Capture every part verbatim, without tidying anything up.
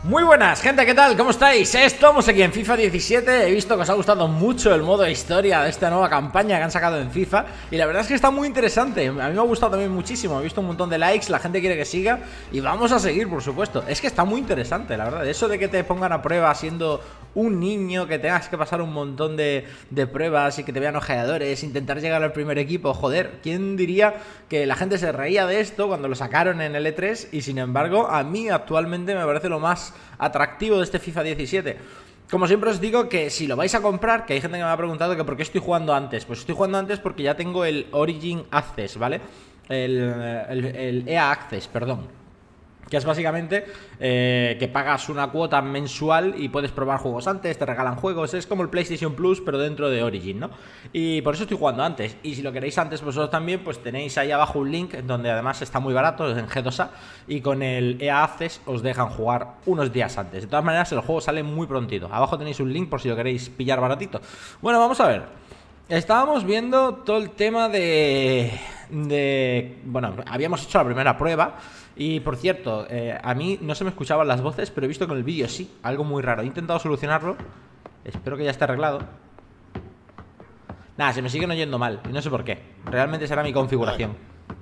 Muy buenas, gente, ¿qué tal? ¿Cómo estáis? Estamos aquí en FIFA diecisiete. He visto que os ha gustado mucho el modo historia de esta nueva campaña que han sacado en FIFA. Y la verdad es que está muy interesante. A mí me ha gustado también muchísimo. He visto un montón de likes, la gente quiere que siga. Y vamos a seguir, por supuesto. Es que está muy interesante, la verdad. Eso de que te pongan a prueba siendo un niño, que tengas que pasar un montón de, de pruebas y que te vean ojeadores, intentar llegar al primer equipo. Joder, ¿quién diría que la gente se reía de esto cuando lo sacaron en el E tres? Y sin embargo, a mí actualmente me parece lo más atractivo de este FIFA diecisiete. Como siempre os digo que si lo vais a comprar, que hay gente que me ha preguntado que por qué estoy jugando antes. Pues estoy jugando antes porque ya tengo el Origin Access, ¿vale? El, el, el E A Access, perdón. Que es básicamente eh, que pagas una cuota mensual y puedes probar juegos antes, te regalan juegos. Es como el PlayStation Plus, pero dentro de Origin, ¿no? Y por eso estoy jugando antes. Y si lo queréis antes vosotros también, pues tenéis ahí abajo un link donde además está muy barato, es en G dos A. Y con el E A Access os dejan jugar unos días antes. De todas maneras, el juego sale muy prontito. Abajo tenéis un link por si lo queréis pillar baratito. Bueno, vamos a ver. Estábamos viendo todo el tema de... de bueno, habíamos hecho la primera prueba. Y por cierto, eh, a mí no se me escuchaban las voces, pero he visto que en el vídeo sí, algo muy raro. He intentado solucionarlo. Espero que ya esté arreglado. Nada, se me siguen oyendo mal. Y no sé por qué. Realmente será mi configuración.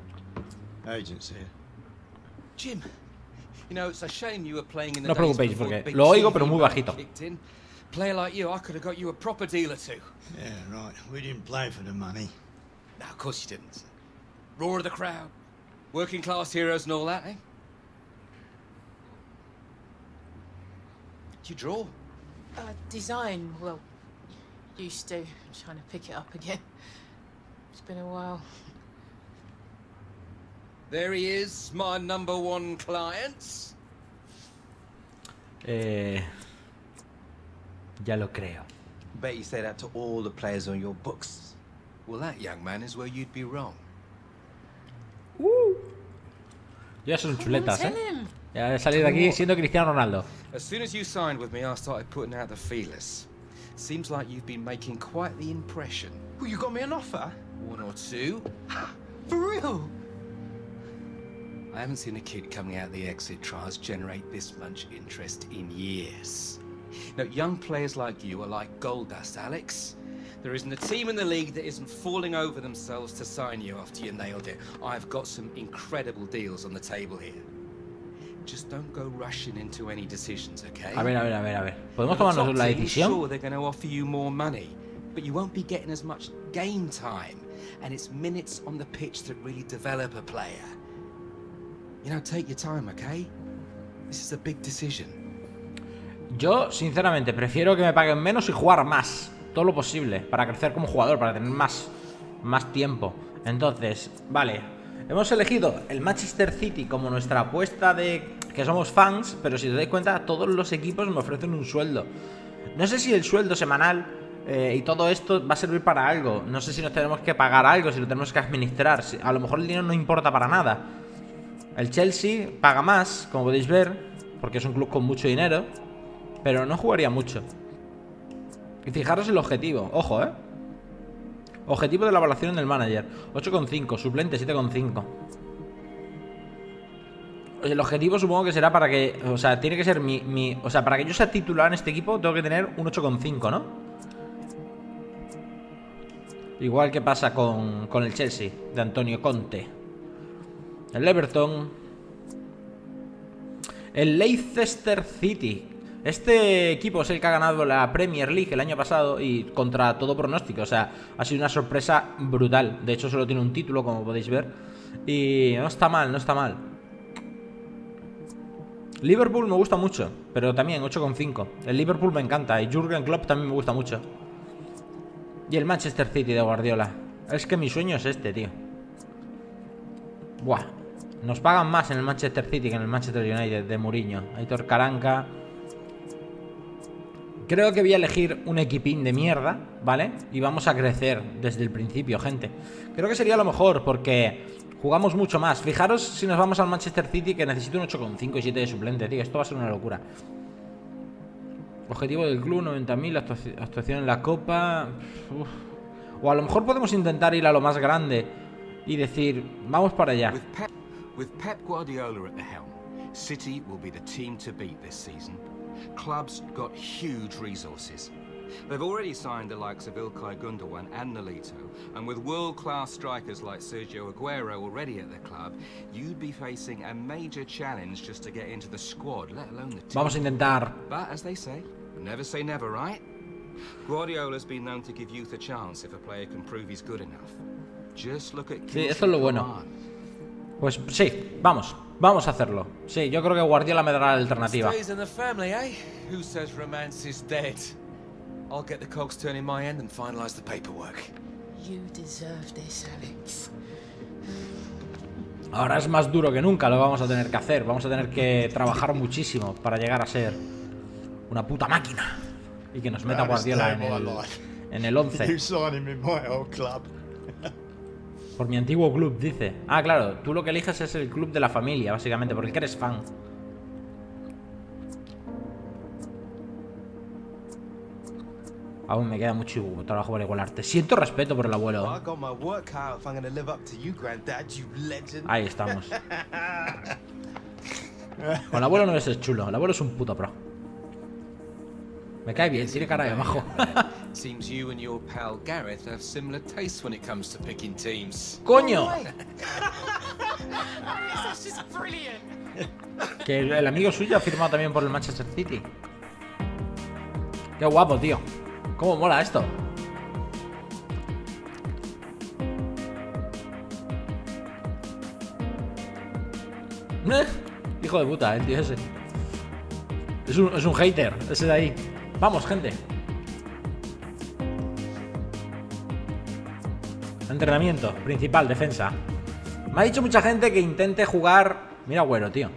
No os preocupéis porque lo oigo, pero muy bajito. Player like you, I could have got you a proper deal or two. Yeah, right. We didn't play for the money. No, of course you didn't. Roar of the crowd, working class heroes and all that, eh? Did you draw? Uh, design, well, used to. I'm trying to pick it up again. It's been a while. There he is, my number one client. Eh... Ya lo creo. Bet you say that to all the players on your books. Well, that, young man, is where you'd be wrong. Uh. Ya son chuletas, ¿eh? Ya he salido de aquí siendo Cristiano Ronaldo. As soon as you signed with me, I started putting out the feelers. Seems like you've been making quite the impression. Well, you got me an offer? One or two. For real? I haven't seen a kid coming out the exit trials generate this much interest in years. Now, young players like you are like gold dust, Alex. There isn't a team in the league that isn't falling over themselves to sign you after you nailed it. I've got some incredible deals on the table here. Just don't go rushing into any decisions, okay? A ver, a ver, a ver, a ver. ¿Podemos tomarnos la decisión? Sure, they're going to offer you more money, but you won't be getting as much game time, and it's minutes on the pitch that really develop a player. You know, take your time, okay? This is a big decision. Yo, sinceramente, prefiero que me paguen menos y jugar más. Todo lo posible, para crecer como jugador, para tener más, más tiempo. Entonces, vale, hemos elegido el Manchester City como nuestra apuesta de que somos fans. Pero si os dais cuenta, todos los equipos me ofrecen un sueldo. No sé si el sueldo semanal eh, y todo esto va a servir para algo. No sé si nos tenemos que pagar algo, si lo tenemos que administrar. A lo mejor el dinero no importa para nada. El Chelsea paga más, como podéis ver, porque es un club con mucho dinero, pero no jugaría mucho. Y fijaros el objetivo, ojo, ¿eh? Objetivo de la evaluación del manager, ocho coma cinco, suplente siete coma cinco. El objetivo supongo que será para que, o sea, tiene que ser mi, mi o sea, para que yo sea titular en este equipo tengo que tener un ocho coma cinco, ¿no? Igual que pasa con, con el Chelsea, de Antonio Conte. El Everton. El Leicester City. Este equipo es el que ha ganado la Premier League el año pasado y contra todo pronóstico. O sea, ha sido una sorpresa brutal. De hecho, solo tiene un título, como podéis ver. Y no está mal, no está mal. Liverpool me gusta mucho, pero también ocho coma cinco. El Liverpool me encanta y Jürgen Klopp también me gusta mucho. Y el Manchester City de Guardiola. Es que mi sueño es este, tío. Buah. Nos pagan más en el Manchester City que en el Manchester United de Mourinho. Aitor Karanka. Creo que voy a elegir un equipín de mierda, ¿vale? Y vamos a crecer desde el principio, gente. Creo que sería lo mejor porque jugamos mucho más. Fijaros si nos vamos al Manchester City, que necesito un ocho coma cinco y siete de suplente, tío. Esto va a ser una locura. Objetivo del club, noventa mil. Actuación en la Copa. Uf. O a lo mejor podemos intentar ir a lo más grande y decir, vamos para allá. With Pep Guardiola at the helm, City will be the team to beat this season. Club's got huge resources. They've already signed the likes of Ilkay Gundogan and Nolito, and with world-class strikers like Sergio Aguero already at the club, you'd be facing a major challenge just to get into the squad, let alone the team. Vamos a intentar. But as they say, never say never, right? Guardiola's been known to give youth a chance if a player can prove he's good enough. Just look at Sí, eso es lo bueno. Pues sí, vamos, vamos a hacerlo. Sí, yo creo que Guardiola me dará la alternativa. Stays in the family, eh? Who says romance is dead? I'll get the cogs turning my end and finalize the paperwork. You deserve this, Alex. Ahora es más duro que nunca, lo vamos a tener que hacer. Vamos a tener que trabajar muchísimo para llegar a ser una puta máquina. Y que nos meta Guardiola en el, en el once. Por mi antiguo club, dice. Ah, claro, tú lo que eliges es el club de la familia, básicamente, porque eres fan. Aún me queda mucho trabajo por igualarte. Siento respeto por el abuelo. I got my work cut out if I'm gonna live up to you, Granddad, you legend. Ahí estamos. Con el abuelo no es chulo, el abuelo es un puto pro. Me cae bien, tiene cara de majo. Seems you and your pal Gareth have similar tastes when it comes to picking teams. ¡Coño! That's just brilliant. Que el, el amigo suyo ha firmado también por el Manchester City. Qué guapo, tío. ¿Cómo mola esto? Eh, hijo de puta, el tío ese. Es un, es un hater, ese de ahí. Vamos, gente. Entrenamiento, principal, defensa. Me ha dicho mucha gente que intente jugar... Mira, güero, tío.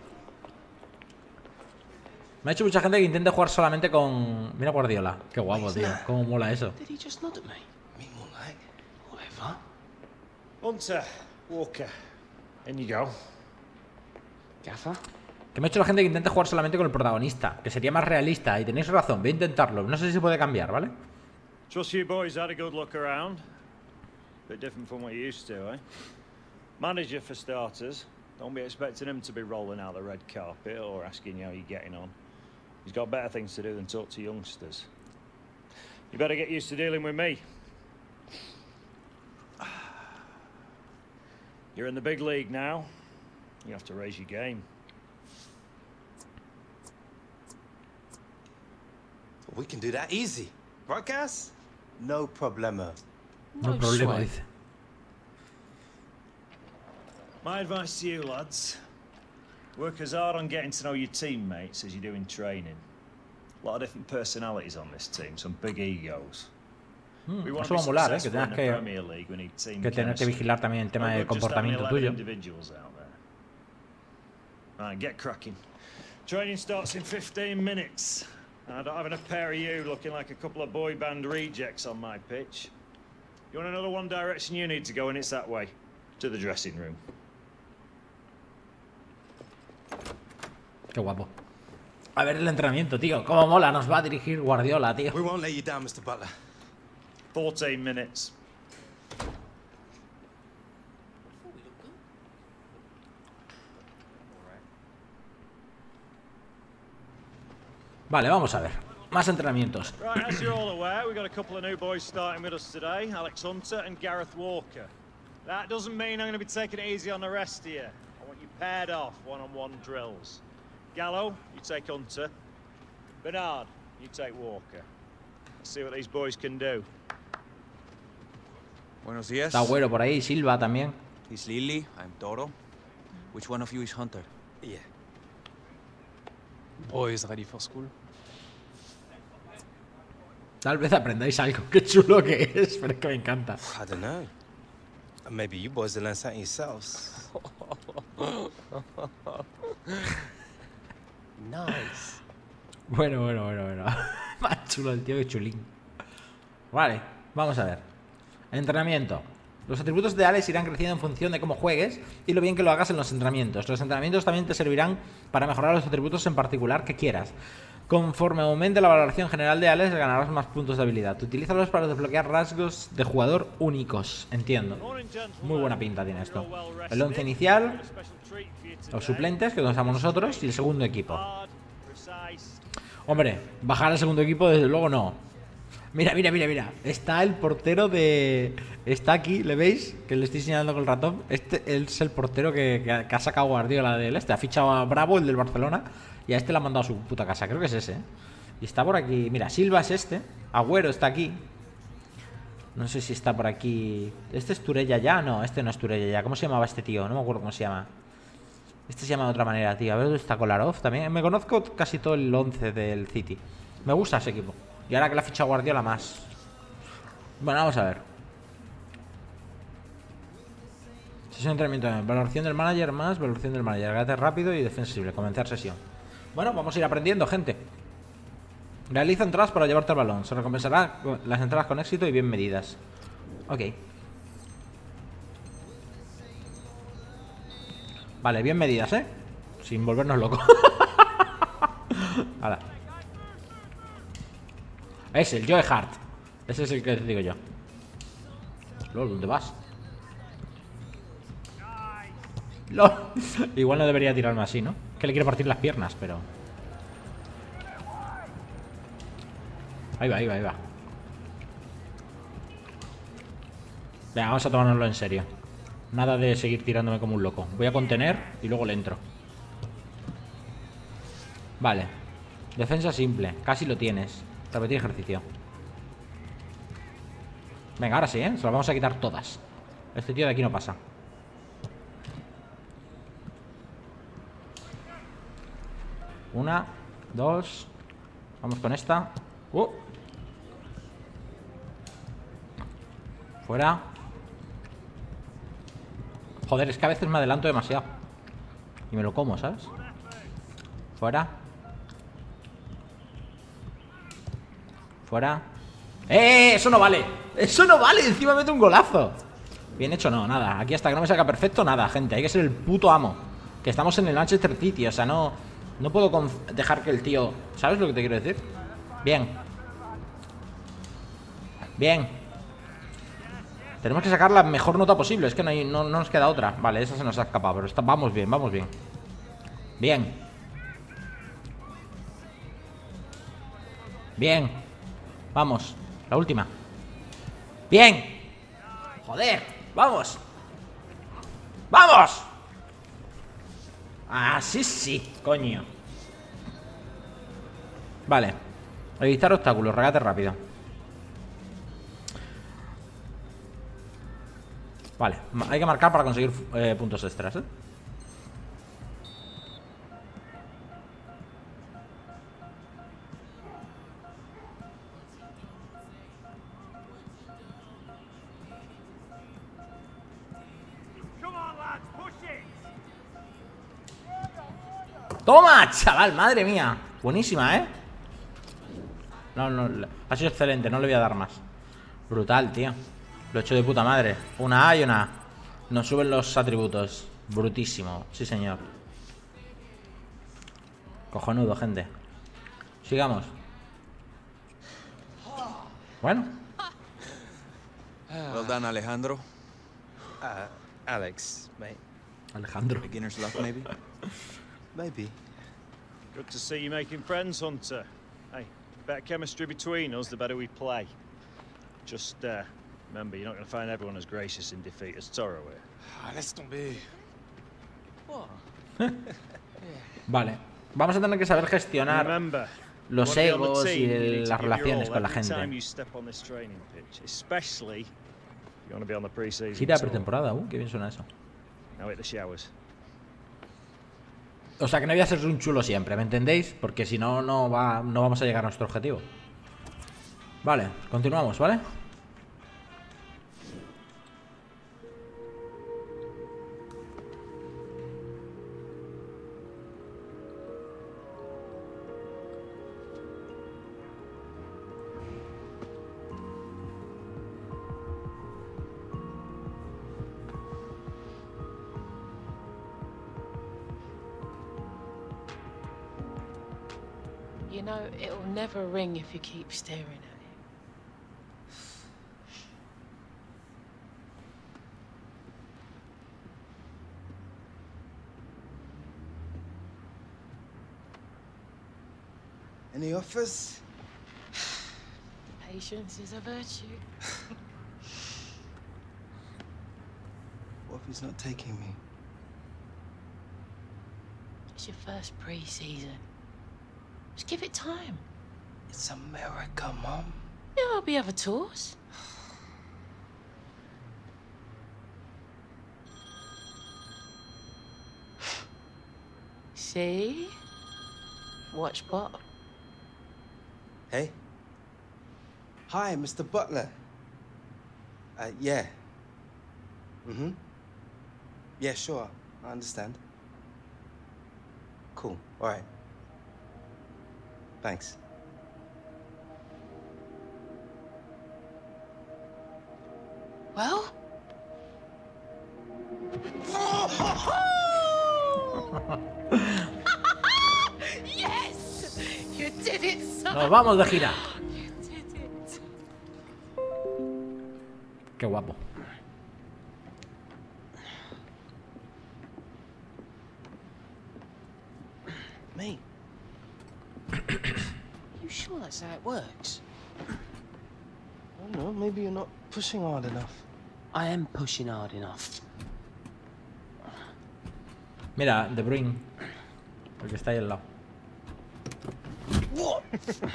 Me ha dicho mucha gente que intente jugar solamente con... Mira Guardiola. Qué guapo, tío. Cómo mola eso. Did he just nod at me? Me more like, whatever. Hunter, Walker, in you go. Gaffer? Que me ha hecho la gente que intente jugar solamente con el protagonista, que sería más realista. Y tenéis razón, voy a intentarlo. No sé si se puede cambiar, ¿vale? Trust you boys had a good look around. Bit different from what you used to, eh? Manager for starters. Don't be expecting him to be rolling out the red carpet or asking you how you're getting on. He's got better things to do than talk to youngsters. You better get used to dealing with me. You're in the big league now. You have to raise your game. We can do that easy. Right, Gas? No problemo. No problema, dice. My advice to you, lads. Work as hard on getting to know your teammates as you do in training. A lot of different personalities on this team, some big egos. Mm, We want eso to va a be molar, ¿eh? Que successful tengas in the que, Premier League, we need team que tener que chemistry. vigilar también el tema No de good just having comportamiento eleven tuyo. individuals out there. Right, get cracking. Training starts in fifteen minutes. I don't have a pair of you looking like a couple of boy band rejects on my pitch. You want to know the one direction you need to go, and it's that way, to the dressing room. Qué guapo. A ver el entrenamiento, tío. Cómo mola, nos va a dirigir Guardiola, tío. We won't let you down, Mister Butler. fourteen minutes. Vale, vamos a ver. Más entrenamientos. Right, as you're all aware, we've got a couple of new boys starting with us today, Alex Hunter and Gareth Walker. That doesn't mean I'm going to be taking it easy on the rest of you. I want you paired off, one-on-one drills. Gallo, you take Hunter. Bernard, you take Walker. Let's see what these boys can do. Buenos días. Está Agüero por ahí, Silva también. He's Lily. I'm Toro. Which one of you is Hunter? Yeah. Boys ready for school? Tal vez aprendáis algo. Qué chulo que es, pero es que me encanta. I don't know. Maybe you boys will learn something yourselves. Nice. Bueno, bueno, bueno, bueno. Más chulo el tío que chulín. Vale, vamos a ver. Entrenamiento. Los atributos de Alex irán creciendo en función de cómo juegues y lo bien que lo hagas en los entrenamientos. Los entrenamientos también te servirán para mejorar los atributos en particular que quieras. Conforme aumente la valoración general de Alex, ganarás más puntos de habilidad. Utilízalos para desbloquear rasgos de jugador únicos. Entiendo. Muy buena pinta tiene esto. El once inicial, los suplentes, que somos nosotros, y el segundo equipo. Hombre, bajar al segundo equipo desde luego no. Mira, mira, mira, mira. Está el portero de... Está aquí, ¿le veis? Que le estoy señalando con el ratón. Este es el portero que, que, ha, que ha sacado Guardiola del este. Ha fichado a Bravo, el del Barcelona. Y a este le ha mandado a su puta casa. Creo que es ese, ¿eh? Y está por aquí. Mira, Silva es este. Agüero está aquí. No sé si está por aquí. ¿Este es Turella ya? No, este no es Turella ya. ¿Cómo se llamaba este tío? No me acuerdo cómo se llama. Este se llama de otra manera, tío. A ver, ¿dónde está Kolarov también? Me conozco casi todo el once del City. Me gusta ese equipo. Y ahora que la ha fichado Guardiola más. Bueno, vamos a ver. Sesión de entrenamiento. Valoración del manager más. Valoración del manager. Carácter rápido y defensible. Comenzar sesión. Bueno, vamos a ir aprendiendo, gente. Realiza entradas para llevarte el balón. Se recompensará las entradas con éxito y bien medidas. Ok. Vale, bien medidas, ¿eh? Sin volvernos locos. Hala. Es el Joe Hart. Ese es el que te digo yo. Lol, ¿dónde vas? Lol. Igual no debería tirarme así, ¿no? Que le quiero partir las piernas, pero... Ahí va, ahí va, ahí va. Venga, vamos a tomárnoslo en serio. Nada de seguir tirándome como un loco. Voy a contener y luego le entro. Vale. Defensa simple. Casi lo tienes. Repetir ejercicio. Venga, ahora sí, ¿eh? Se las vamos a quitar todas. Este tío de aquí no pasa. Una, dos. Vamos con esta. Uh. Fuera. Joder, es que a veces me adelanto demasiado y me lo como, ¿sabes? Fuera. Fuera. ¡Eh! ¡Eso no vale! ¡Eso no vale! Encima mete un golazo. Bien hecho, no, nada. Aquí hasta que no me salga perfecto, nada, gente. Hay que ser el puto amo. Que estamos en el Manchester City, o sea, no... No puedo dejar que el tío... ¿Sabes lo que te quiero decir? Bien. Bien. Tenemos que sacar la mejor nota posible. Es que no, hay, no, no nos queda otra. Vale, esa se nos ha escapado, pero está, vamos bien, vamos bien. Bien. Bien. Vamos, la última. Bien. Joder, vamos. ¡Vamos! Ah, sí, sí, coño. Vale. Evitar obstáculos, regate rápido. Vale, hay que marcar para conseguir eh, puntos extras, ¿eh? ¡Toma, chaval! ¡Madre mía! Buenísima, ¿eh? No, no, ha sido excelente, no le voy a dar más. Brutal, tío. Lo he hecho de puta madre. Una A y una A. Nos suben los atributos. Brutísimo, sí señor. Cojonudo, gente. Sigamos. Bueno. Well done, Alejandro. Uh, Alex, mate. Alejandro. Beginner's luck, maybe? Maybe. Good to see you making friends, Hunter. Hey, better chemistry between us, the better we play. Just, uh, remember, you're not going to find everyone as gracious in defeat as Toro here. Ah, laisse tomber. Vale. Vamos a tener que saber gestionar Remember, los you wanna be on the egos team, y you need el- to las give your relaciones all con la every time gente. you step on this training pitch, especially if you want to be on the pre-season Gira de tour. pretemporada, uh, qué bien suena eso. Now hit the showers. O sea que no voy a ser un chulo siempre, ¿me entendéis? Porque si no, no, va, no vamos a llegar a nuestro objetivo. Vale, continuamos, ¿vale? You know, it'll never ring if you keep staring at it. Any offers? Patience is a virtue. What if he's not taking me? It's your first pre-season. Just give it time. It's America, Mom. Yeah, there'll be other tours. See? Watch bottom. Hey. Hi, Mister Butler. Uh, yeah. Mm-hmm. Yeah, sure. I understand. Cool. All right. Thanks. Well? Yes! You did it, son! Nos vamos de gira. You did it. Qué guapo. Me? You sure that's how it works? I don't know. Maybe you're not pushing hard enough. I am pushing hard enough. Mira, De Bruyne. El que está ahí al lado. What?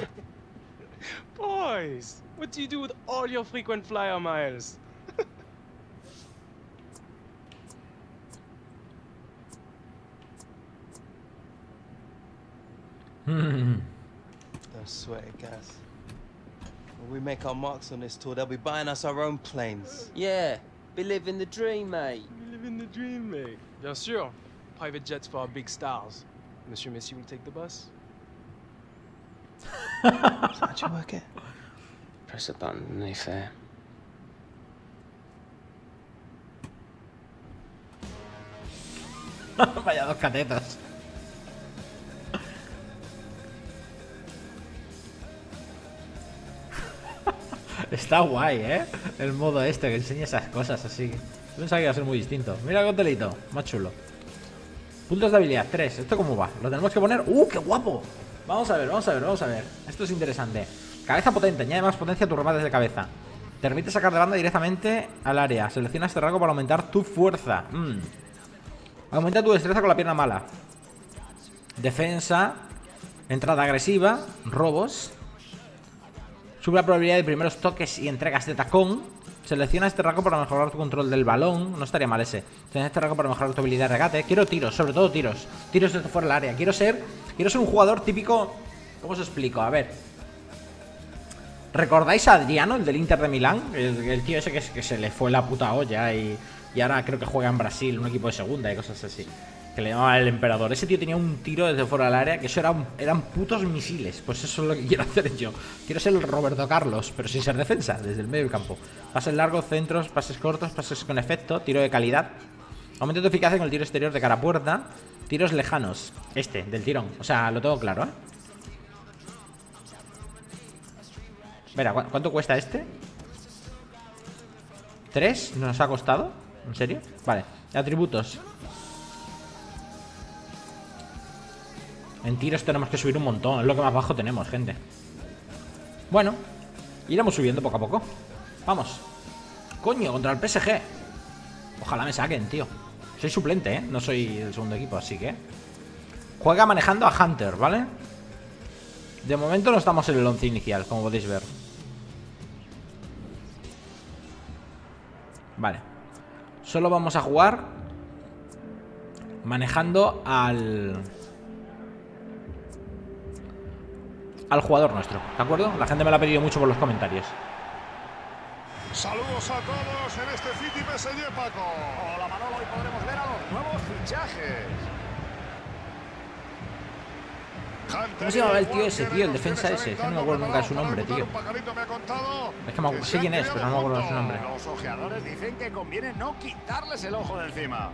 Boys, what do you do with all your frequent flyer miles? Don't sweat it, guys. When we make our marks on this tour, they'll be buying us our own planes. Yeah, be living the dream, mate. We live in the dream, mate. Bien sûr. Private jets for our big stars. Monsieur Messi will take the bus. How'd you work it? Press a button and they fare. Vaya dos catetas. Está guay, ¿eh? El modo este que enseña esas cosas así. Yo pensaba que iba a ser muy distinto. Mira el hotelito, más chulo. Puntos de habilidad, tres. ¿Esto cómo va? Lo tenemos que poner... ¡Uh, qué guapo! Vamos a ver, vamos a ver, vamos a ver. Esto es interesante. Cabeza potente, añade más potencia a tus remates de cabeza. Te permite sacar de banda directamente al área. Selecciona este rango para aumentar tu fuerza. Mm. Aumenta tu destreza con la pierna mala. Defensa. Entrada agresiva. Robos. Sube la probabilidad de primeros toques y entregas de tacón. Selecciona este rango para mejorar tu control del balón. No estaría mal ese. Selecciona este rango para mejorar tu habilidad de regate. Quiero tiros, sobre todo tiros. Tiros desde fuera del área. Quiero ser, quiero ser un jugador típico. ¿Cómo os explico? A ver. ¿Recordáis a Adriano, el del Inter de Milán? El, el tío ese que, que se le fue la puta olla y, y ahora creo que juega en Brasil, un equipo de segunda y cosas así. Que le llamaba el emperador. Ese tío tenía un tiro desde fuera del área, que eso era un, eran putos misiles. Pues eso es lo que quiero hacer yo. Quiero ser el Roberto Carlos, pero sin ser defensa, desde el medio del campo. Pases largos, centros, pases cortos, pases con efecto, tiro de calidad. Aumenta tu eficacia con el tiro exterior de cara a puerta. Tiros lejanos. Este, del tirón. O sea, lo tengo claro, ¿eh? Mira, ¿cu ¿cuánto cuesta este? ¿Tres? ¿Nos ha costado? ¿En serio? Vale, atributos. En tiros tenemos que subir un montón. Es lo que más bajo tenemos, gente. Bueno, iremos subiendo poco a poco. Vamos. Coño, contra el P S G. Ojalá me saquen, tío. Soy suplente, ¿eh? No soy el segundo equipo, así que... Juega manejando a Hunter, ¿vale? De momento no estamos en el once inicial, como podéis ver. Vale. Solo vamos a jugar manejando al... al jugador nuestro, ¿de acuerdo? La gente me lo ha pedido mucho por los comentarios. Saludos a todos en este City P S G, Paco. Hola, Manolo, hoy podremos ver a los nuevos fichajes. ¿Cómo se llamaba el tío ese, tío? El defensa ese. Es que no me acuerdo nunca de su nombre, tío. Es que me sé quién es, pero no me acuerdo de su nombre. Los ojeadores dicen que conviene no quitarles el ojo de encima.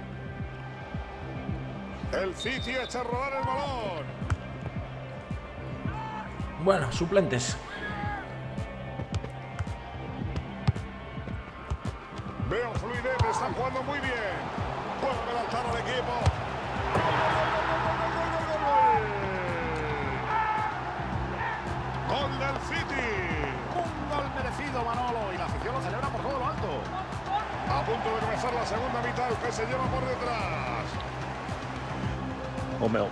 El City echa a robar el balón. Bueno, suplentes. Veo fluidez, están jugando muy bien. Puede adelantar al equipo. Gol del City. Un gol merecido, Manolo. Y la afición lo celebra por todo lo alto. A punto de comenzar la segunda mitad, el que se lleva por detrás. Homero.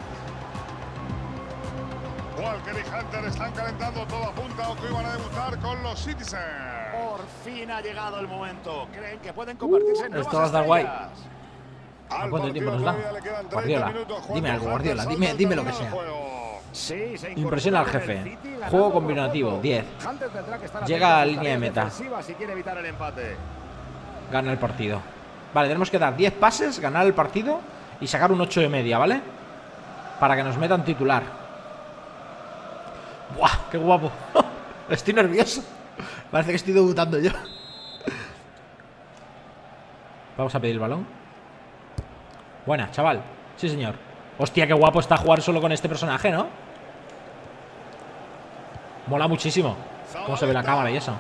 Walker y Hunter están calentando, todo apunta a que iban a debutar con los Citizens. Por fin ha llegado el momento. Creen que pueden convertirse en nuevas Esto va a estar guay. estrellas. ¿A cuánto tiempo nos dan? Guardiola, dime algo, Guardiola, dime, dime lo que sea. Sí, se Impresiona al jefe. Juego combinativo, diez. Hunter tendrá que estar Llega a atento línea de sus meta. tareas defensivas si quiere evitar el empate. Gana el partido. Vale, tenemos que dar diez pases, ganar el partido y sacar un ocho de media, ¿vale? Para que nos metan titular. ¡Buah! ¡Qué guapo! Estoy nervioso. Parece que estoy debutando yo. Vamos a pedir el balón. Buena, chaval. Sí, señor. Hostia, qué guapo está jugar solo con este personaje, ¿no? Mola muchísimo cómo se ve la cámara y eso.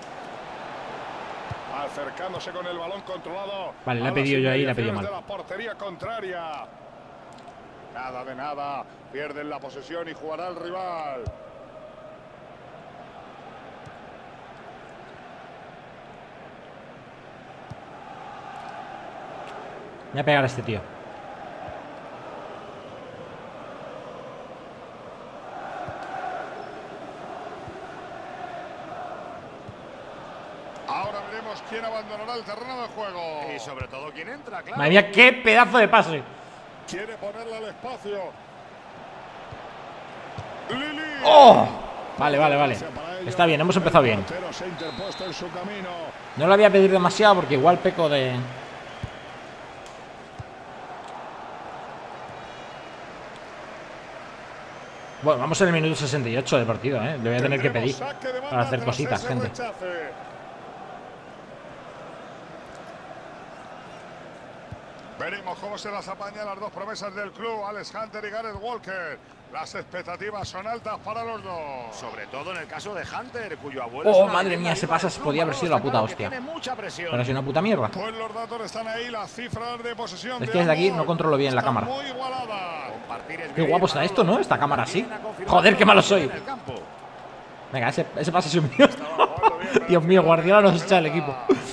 Acercándose con el balón controlado. Vale, le he pedido yo ahí y le he pedido mal. De la portería contraria. Nada de nada. Pierden la posesión y jugará el rival. Voy a pegar a este tío. Ahora veremos quién abandonará el terreno de juego. Y sobre todo quién entra, claro. Madre mía, qué pedazo de pase. Quiere ponerle al espacio. Lili. ¡Oh! Vale, vale, vale. Está bien, hemos empezado bien. No lo voy a pedir demasiado porque igual peco de... Bueno, vamos en el minuto sesenta y ocho del partido, ¿eh? Le voy a tener que pedir para hacer cositas, gente. Veremos cómo se las apañan las dos promesas del club, Alex Hunter y Gareth Walker. Las expectativas son altas para los dos. Sobre todo en el caso de Hunter, cuyo abuelo... Oh, madre mía, ese pase podía haber sido la puta hostia. Pero ha sido una puta mierda. Pues los datos están ahí, las cifras de posesión. Es que desde aquí no controlo bien la cámara. Qué guapo está esto, ¿no? Esta cámara así. Joder, qué malo soy. Venga, ese, ese pase es mío. Dios mío, Guardiola nos echa el equipo.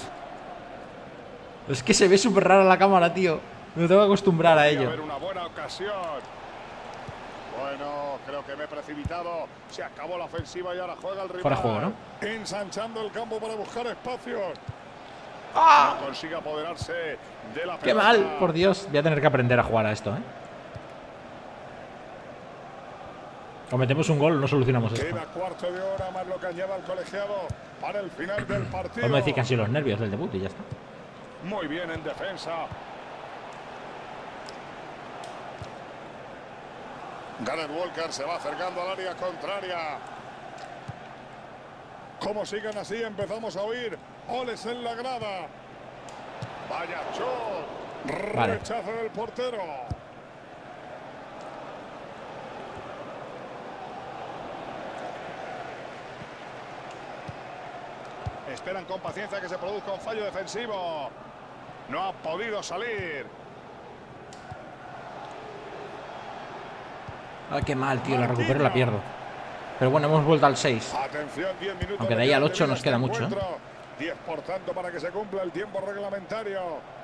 Es que se ve súper rara la cámara, tío. Me tengo que acostumbrar a ello. Una buena ocasión. Bueno, creo que me he precipitado. Se acabó la ofensiva y ahora juega el rival. Fuera juego, ¿no? Ensanchando el campo para buscar espacios. ¡Ah! No consigue apoderarse de la pelota. ¡Qué mal! Por Dios, voy a tener que aprender a jugar a esto, ¿eh? O metemos un gol o no solucionamos esto. Queda cuarto de hora más lo que añada el colegiado para el final del partido. Vamos a decir que han sido los nervios del debut y ya está. Muy bien en defensa. Gareth Walker se va acercando al área contraria. Como sigan así, empezamos a oír goles en la grada. Vaya shot. Vale. Rechazo del portero. Esperan con paciencia que se produzca un fallo defensivo. No ha podido salir. Ay, qué mal, tío. La recupero y la pierdo. Pero bueno, hemos vuelto al seis. Atención, diez minutos. Aunque de ahí al ocho nos queda mucho, ¿eh? diez por tanto para que se cumpla el tiempo reglamentario.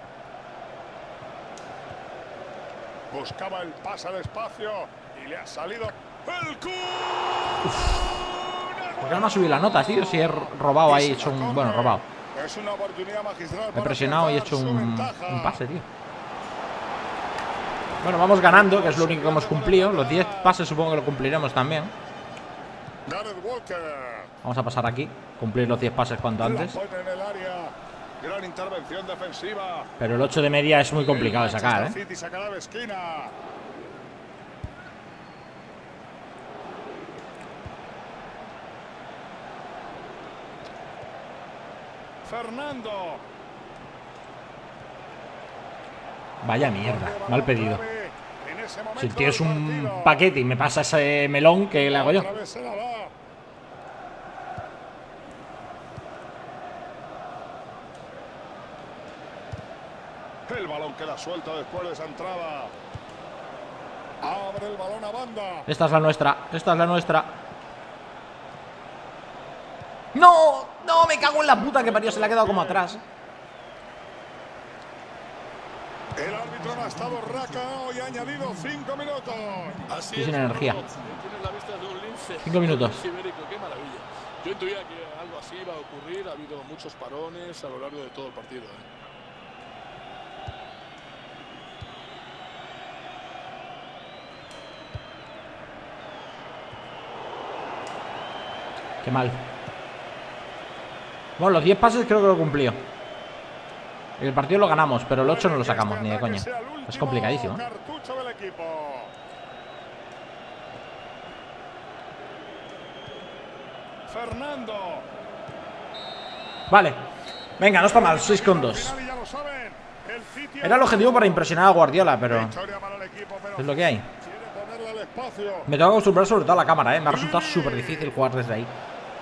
Buscaba el pase al espacio y le ha salido el Kun. ¿Por qué no me ha subido la nota, tío? Si he robado ahí, he hecho un... Bueno, robado. Es una oportunidad magistral. Me he presionado y he hecho un, un pase, tío. Bueno, vamos ganando, que es lo único que hemos cumplido. Los diez pases supongo que lo cumpliremos también. Vamos a pasar aquí, cumplir los diez pases cuanto antes. Gran intervención defensiva. Pero el ocho de media es muy complicado de sacar, ¿eh? Fernando. Vaya mierda, mal pedido. Si el tío es un paquete y me pasa ese melón, ¿qué le hago yo? El balón queda suelto después de esa entrada. Abre el balón a banda. Esta es la nuestra, esta es la nuestra. ¡No! ¡No! Me cago en la puta que parió, se le ha quedado como atrás. El árbitro no ha estado rácano y ha añadido cinco minutos. Así Estoy sin energía. Tienes la vista de un lince. Cinco minutos. Ibérico, qué maravilla. Yo intuía que algo así iba a ocurrir. Ha habido muchos parones a lo largo de todo el partido. ¿eh? Qué mal. Bueno, los diez pases creo que lo cumplió. El partido lo ganamos, pero el ocho no lo sacamos, ni de coña. Es complicadísimo. Fernando. Vale. Venga, no está mal, seis con dos. Era el objetivo para impresionar a Guardiola, pero es lo que hay. Me tengo que acostumbrar sobre todo a la cámara, ¿eh? Me ha resultado súper difícil jugar desde ahí.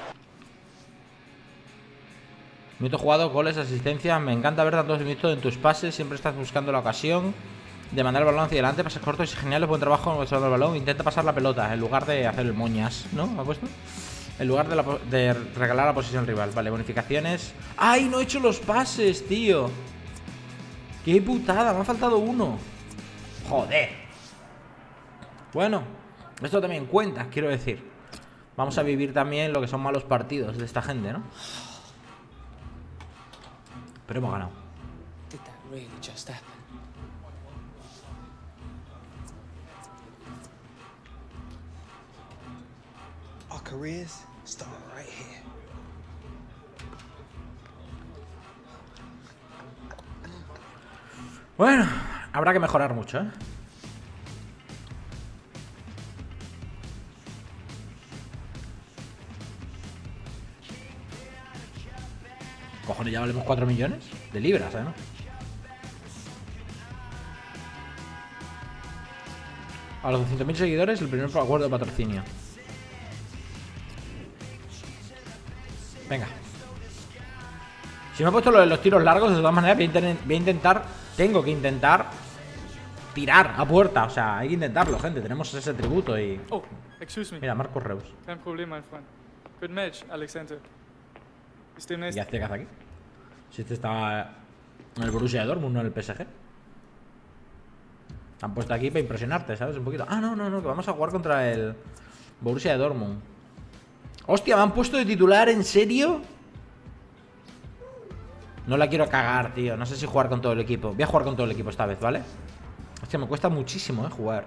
Minuto jugado, goles, asistencia. Me encanta ver tantos minutos en tus pases. Siempre estás buscando la ocasión de mandar el balón hacia adelante. Pases cortos y geniales. Buen trabajo en el balón. Intenta pasar la pelota en lugar de hacer el moñas, ¿no? ¿Me ha puesto? En lugar de, la, de regalar la posición rival. Vale, bonificaciones. ¡Ay, no he hecho los pases, tío! ¡Qué putada! Me ha faltado uno. ¡Joder! Bueno, esto también cuenta, quiero decir. Vamos a vivir también lo que son malos partidos de esta gente, ¿no? Pero hemos ganado. Did that really just happen? Our careers start right here. Bueno, habrá que mejorar mucho, ¿eh? Cojones, ya valemos cuatro millones de libras, ¿eh? ¿no? A los doscientos mil seguidores, el primer acuerdo de patrocinio. Venga. Si me he puesto lo de los tiros largos, de todas maneras voy a, intentar, voy a intentar, tengo que intentar tirar a puerta. O sea, hay que intentarlo, gente. Tenemos ese tributo y... Oh, excuse me. Mira, Marcos Reus. Kein Problem, mein Freund. Good match, Alexander. ¿Y hace qué hace aquí? Si este estaba en el Borussia Dortmund, no en el P S G. Han puesto aquí para impresionarte, ¿sabes? Un poquito. Ah, no, no, no, que vamos a jugar contra el Borussia Dortmund. Hostia, me han puesto de titular, ¿en serio? No la quiero cagar, tío. No sé si jugar con todo el equipo. Voy a jugar con todo el equipo esta vez, ¿vale? Hostia, me cuesta muchísimo, ¿eh? Jugar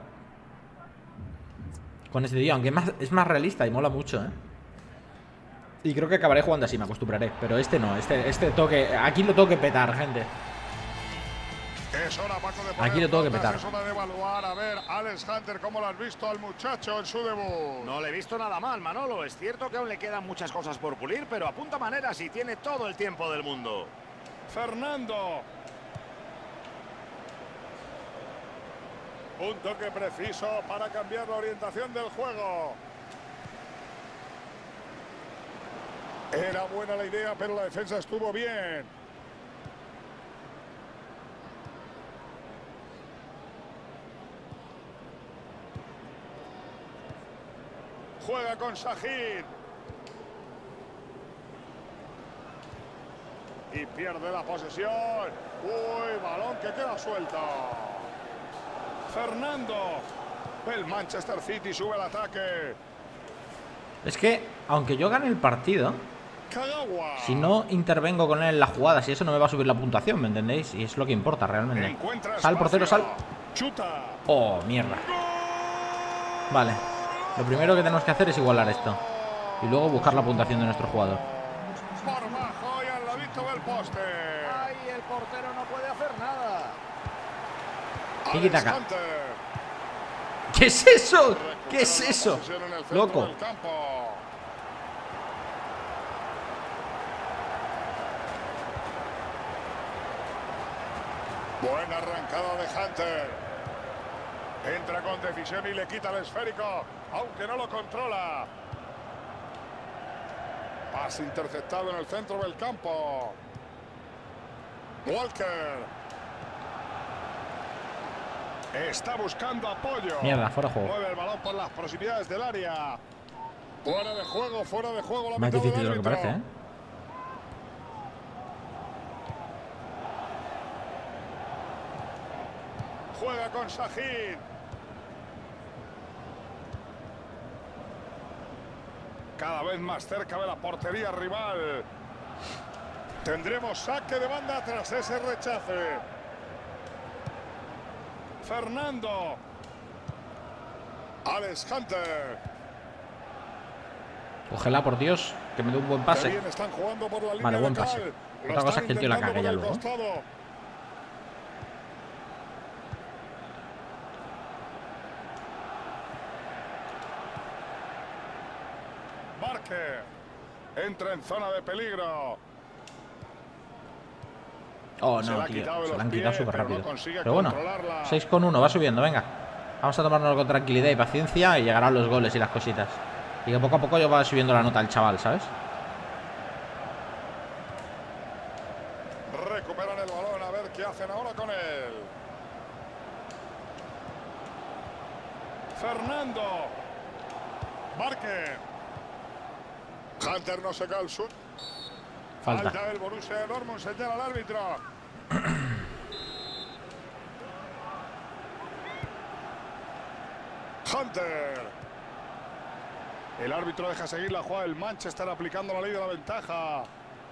con este tío, aunque es más, es más realista y mola mucho, ¿eh? Y creo que acabaré jugando así, me acostumbraré. Pero este no, este, este toque. Aquí lo tengo que petar, gente. Es hora, Paco, de Aquí lo tengo que petar. Es hora de evaluar. A ver, Alex Hunter, ¿cómo lo has visto al muchacho en su debut? No le he visto nada mal, Manolo. Es cierto que aún le quedan muchas cosas por pulir, pero apunta maneras y tiene todo el tiempo del mundo. Fernando. Un toque preciso para cambiar la orientación del juego. Era buena la idea, pero la defensa estuvo bien. Juega con Sajid. Y pierde la posesión. Uy, balón que queda suelto. Fernando. El Manchester City sube al ataque. Es que, aunque yo gane el partido, si no intervengo con él en la jugada, si eso no me va a subir la puntuación, ¿me entendéis? Y es lo que importa realmente. Sal, portero, sal. Oh, mierda. Vale. Lo primero que tenemos que hacer es igualar esto. Y luego buscar la puntuación de nuestro jugador. Por bajo y al ladito del poste. Ay, el portero no puede hacer nada. Tiki-taka. ¿Qué es eso? ¿Qué es eso? Loco. Buena arrancada de Hunter. Entra con decisión y le quita el esférico, aunque no lo controla. Pase interceptado en el centro del campo. Walker. Está buscando apoyo. Mierda, fuera de juego. Mueve el balón por las proximidades del área. Fuera de juego, fuera de juego. La Más mitad difícil del de lo que árbitro. parece, ¿eh? Juega con Sahin. Cada vez más cerca de la portería rival. Tendremos saque de banda tras ese rechace. Fernando. Alex Hunter. Cógela, por Dios, que me dé un buen pase. Qué bien están jugando por la línea Vale, buen de cal. pase. Lo Otra cosa es están que el tío la intentando cague ya por el luego. costado. Barker entra en zona de peligro. Oh, Se no, la ha tío. quitado de Se los la han quitado pies, súper pero no rápido. consigue Pero bueno, controlarla. seis con uno, va subiendo, venga. Vamos a tomárnoslo con tranquilidad y paciencia y llegarán los goles y las cositas. Y que poco a poco yo va subiendo la nota el chaval, ¿sabes? Recuperan el balón, a ver qué hacen ahora con él. Fernando. Barker. Hunter no se cae al sur. Falta. Falta del Borussia Dortmund, señala al árbitro. Hunter. El árbitro deja seguir la jugada del Manchester aplicando la ley de la ventaja.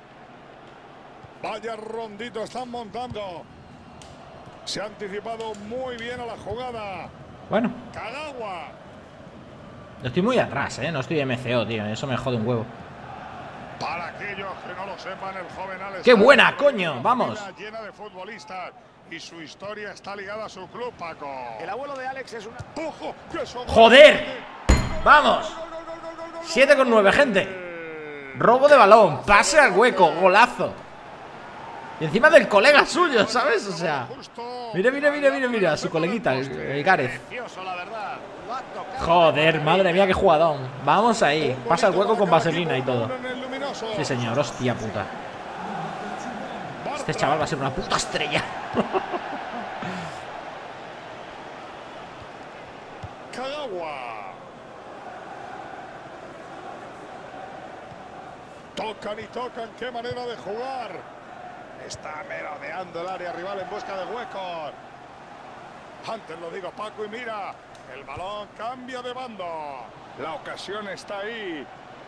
Vaya rondito están montando. Se ha anticipado muy bien a la jugada. Bueno. Kagawa. Estoy muy atrás, ¿eh? No estoy M C O, tío. Eso me jode un huevo. Para aquellos que no lo sepan, el joven Alex. ¡Qué buena, coño! ¡Vamos! Llena de futbolistas y su historia está ligada a su club, Paco. El abuelo de Alex es una. ¡Ojo! ¡Que son... ¡Joder! ¡Vamos! siete con nueve, gente. Robo de balón, pase al hueco, golazo. Y encima del colega suyo, ¿sabes? O sea, mira, mira, mira, mira, mira, su coleguita, el, el Gareth. Joder, madre mía, qué jugadón. Vamos ahí, pasa el hueco con vaselina y todo. Sí, señor, hostia puta. Este chaval va a ser una puta estrella. Kagawa. Tocan y tocan, qué manera de jugar. Está merodeando el área rival en busca de huecos. Antes lo digo, Paco, y mira, el balón cambia de bando. La ocasión está ahí.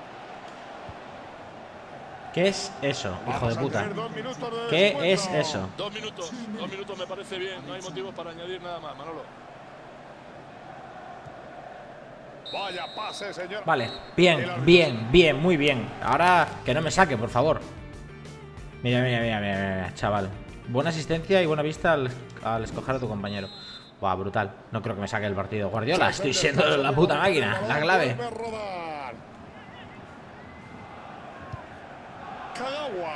¿Qué es eso, hijo de puta? ¿Qué es eso? Dos minutos, dos minutos me parece bien. No hay motivos para añadir nada más, Manolo. Vaya pase, señor. Vale, bien, bien, bien, muy bien. Ahora que no me saque, por favor. Mira, mira, mira, mira, mira, chaval. Buena asistencia y buena vista al, al escoger a tu compañero. Buah, brutal. No creo que me saque el partido. Guardiola, estoy siendo la puta máquina. La clave. Kagawa.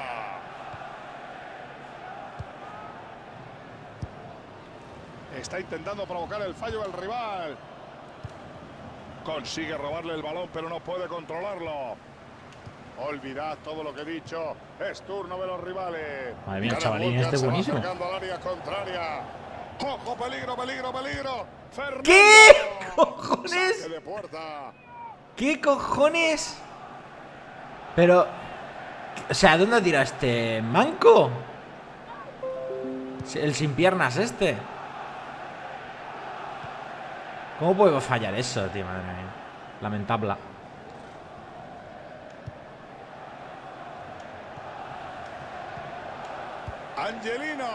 Está intentando provocar el fallo del rival. Consigue robarle el balón, pero no puede controlarlo. Olvidad todo lo que he dicho. Es turno de los rivales. Madre mía, el chavalín este es buenísimo. Al área contraria. ¡Ojo, peligro, peligro, peligro! Fernando. ¿Qué cojones? Saque de puerta. ¿Qué cojones? Pero, o sea, ¿dónde tira este manco? El sin piernas este. ¿Cómo puedo fallar eso, tío? Madre mía. Lamentable. Angelino.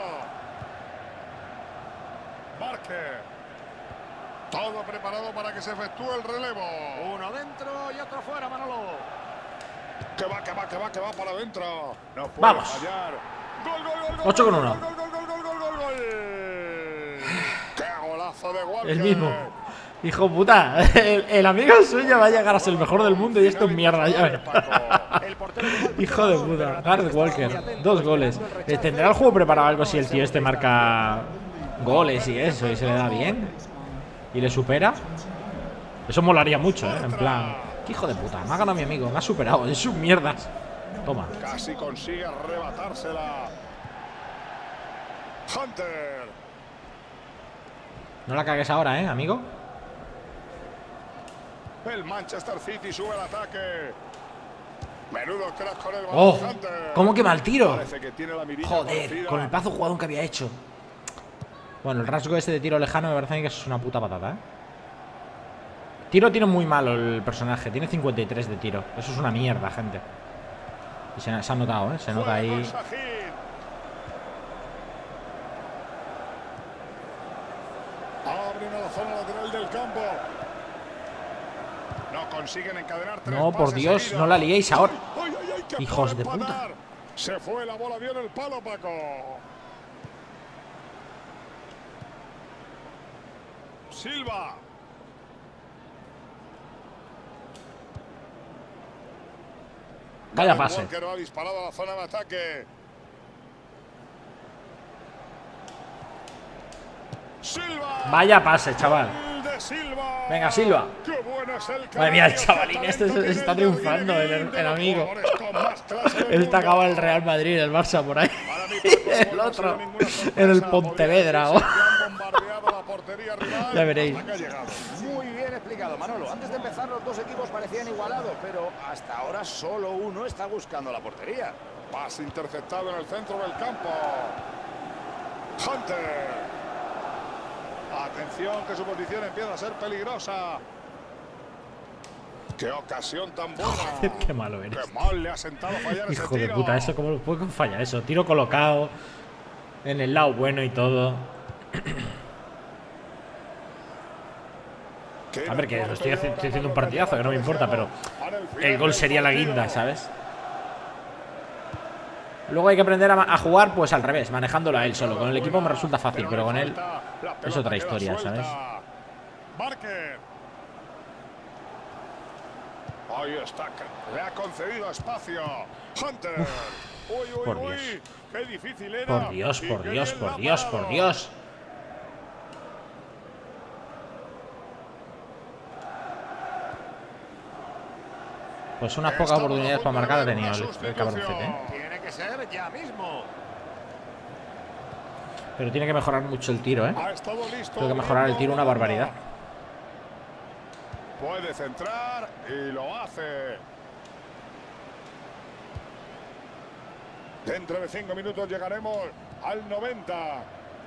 Barker. Todo preparado para que se efectúe el relevo. Uno dentro y otro fuera, Manolo. Que va, que va, que va, que va para adentro. No puede Vamos. fallar. Gol, gol, gol, gol. ocho con uno. Gol, gol, gol, gol, gol, gol, gol. Qué golazo de Walker. El mismo. Hijo puta, el, el amigo suyo va a llegar a ser el mejor del mundo y esto es mierda, ya ves. Hijo de puta, Gareth Walker, dos goles. ¿Tendrá el juego preparado algo si el tío este marca goles y eso y se le da bien? ¿Y le supera? Eso molaría mucho, ¿eh? En plan, ¿qué hijo de puta? Me ha ganado mi amigo, me ha superado, es sus mierdas. Toma. Casi consigue arrebatársela. Hunter. No la cagues ahora, ¿eh, amigo? El Manchester City sube al ataque. Menudo crack con el balón. ¡Oh! Hunter. ¿Cómo que mal tiro? Parece que tiene la mirilla Joder, torcida. con el pedazo jugador que había hecho. Bueno, el rasgo ese de tiro lejano me parece a mí que es una puta patata, ¿eh? Tiro tiene muy malo el personaje. Tiene cincuenta y tres de tiro. Eso es una mierda, gente. Y se, se ha notado, ¿eh? Se nota ahí. Abren a la zona lateral del campo. No consiguen encadenar tres No, por pases Dios, seguidos. no la liéis ahora. Ay, ay, ay, que Hijos puede de puta. empatar. Se fue la bola, dio en el palo, Paco. Silva. Vaya pase. Walker ha disparado a la zona de ataque. Silva. Vaya pase, chaval. De Silva. Venga, Silva. Qué bueno es el Madre mía, el canario, chavalín qué este talento se- está tiene el triunfando, el, Guinea-Guinea, el de los amigo. jugadores con más clase del Él está mundo. acabado el Real Madrid, el Barça por ahí. El otro en el Pontevedra. oh. Ya veréis. Muy bien explicado, Manolo. Antes de empezar, los dos equipos parecían igualados, pero hasta ahora solo uno está buscando la portería. Pase interceptado en el centro del campo. Hunter. Atención, que su posición empieza a ser peligrosa. ¡Qué ocasión tan buena! Joder, qué malo eres. ¡Qué mal le ha sentado fallar ese Hijo de tiro! puta, eso cómo lo puede fallar eso. Tiro colocado en el lado bueno y todo. A ver, que lo estoy, haci- estoy haciendo un partidazo, que no me importa, pero el gol sería la guinda, ¿sabes? Luego hay que aprender a, ma- a jugar pues al revés, manejándolo a él solo. Con el equipo me resulta fácil, pero con él es otra historia, ¿sabes? Barker. Ahí está, le ha concedido espacio. Hunter. Uy, uy, Por uy. Dios. Qué difícil era. Por Dios, Y por qué Dios, bien por la ha Dios, por parado. Dios. Pues unas pocas oportunidades para marcar ha tenido el, el cabroncete, ¿eh? Tiene que ser ya mismo. Pero tiene que mejorar mucho el tiro, ¿eh? Ha estado listo. Tengo que mejorar el tiro una barbaridad. Puede centrar y lo hace. Dentro de cinco minutos llegaremos al noventa.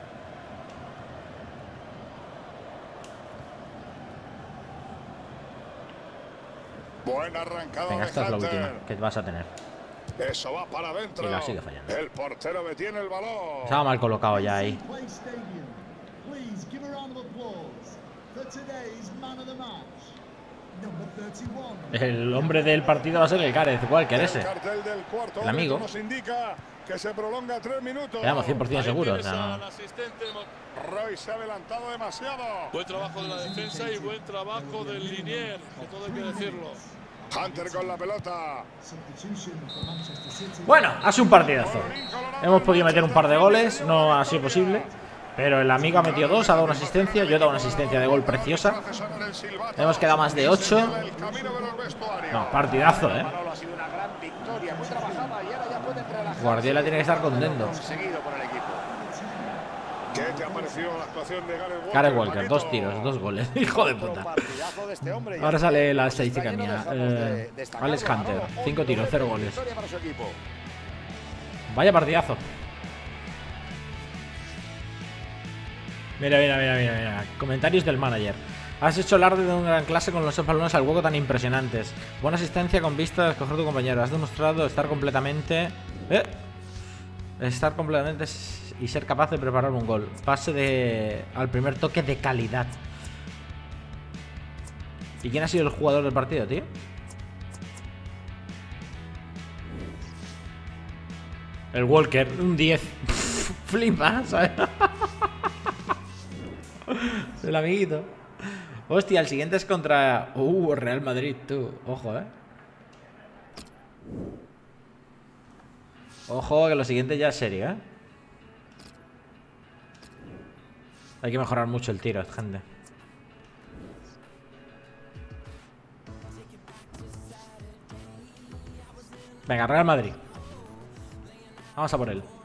Buena arrancada. Venga, de esta es la Hunter. última que vas a tener. Eso va para adentro. Y la sigue fallando. El portero detiene el balón. Estaba mal colocado ya ahí. Please give a round of applause for today's man of the match, number thirty-one. El hombre del partido va a ser el Gareth Walker ese. El cartel del cuarto El amigo. árbitro nos indica que se prolonga tres minutos. Quedamos cien por ciento seguros. O sea, no. Roy se ha adelantado demasiado. Buen trabajo de la defensa y buen trabajo del linier, que todo hay que decirlo. Hunter con la pelota. Bueno, ha sido un partidazo. Hemos podido meter un par de goles, no ha sido posible. Pero el amigo ha metido dos, ha dado una asistencia. Yo he dado una asistencia de gol preciosa. Hemos quedado más de ocho. No, partidazo, eh. Manolo, ha sido una gran victoria, muy trabajada y ahora ya pueden relajarse. Guardiola tiene que estar contento. Conseguido por el equipo. ¿Qué te ha parecido la actuación de Gareth Walker? Gareth Walker, Paquito? dos tiros, dos goles. Hijo de puta. Partidazo de este hombre. Ahora sale la estadística mía. Eh, Alex Hunter, cinco tiros, cero goles. Victoria para su equipo. Vaya partidazo. Mira, mira, mira, mira, mira. Comentarios del manager. Has hecho alarde de una gran clase con los dos balones al hueco tan impresionantes. Buena asistencia con vista a escoger tu compañero. Has demostrado estar completamente... ¿Eh? Estar completamente y ser capaz de preparar un gol. Pase de al primer toque de calidad. ¿Y quién ha sido el jugador del partido, tío? El Walker, un diez. Flipa, ¿sabes? El amiguito. Hostia, el siguiente es contra... Uh, Real Madrid, tú. Ojo, eh. Ojo, que lo siguiente ya es serio, eh. Hay que mejorar mucho el tiro, gente. Venga, Real Madrid. Vamos a por él.